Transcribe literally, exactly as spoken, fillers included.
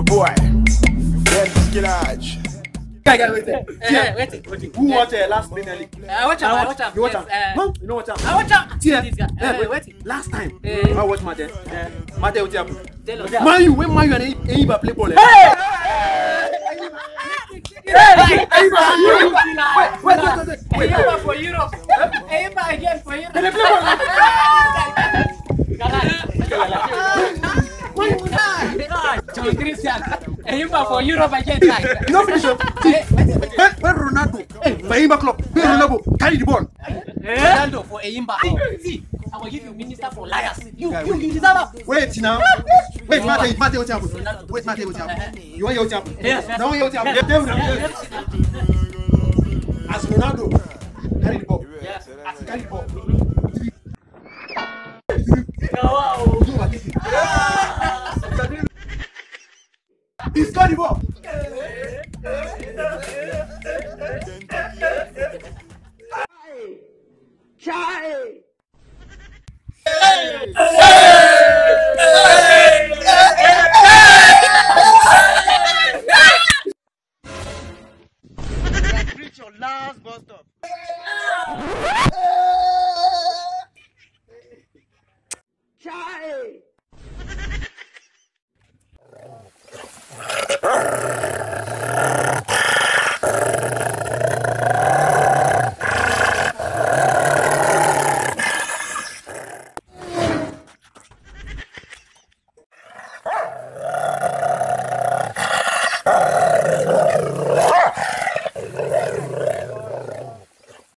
Your boy. Ben Skillage. Guy, guy, wait there. Yeah, wait it, wait it. Who watch uh, last Premier League? I watch him, I watch him. You watch Yes, him? uh, Huh? You know what him? I watch him. Yeah. This guy. Yeah, Uh, wait, wait it. last time, Eh. I watch Mate. Yeah. Mate, what happened? Tell us. Man, you when Man U and Eibar play ball. eh? Hey! Hey! Eibar, you- Wait, wait, wait, wait, wait. Ayimba for Europe. Ayimba again for Europe. Can they play ball? John Christian. Ayimba for Europe again. Guy. You know finish up. See, when when Ronaldo, hey, Eibar club, when Ronaldo carry the ball. Ronaldo for Ayimba. See, I will give you minister for liars. You, you, you deserve it. Wait now. Wait, Mate, Mate, what happened? Wait, Mate, what happened? You want your what happened? Yes, yes. Now what happened? Yes. Tell me now. As Ronaldo carry the ball. Yes. As carry the ball. Wow. He's got the ball. Reach your last bus stop.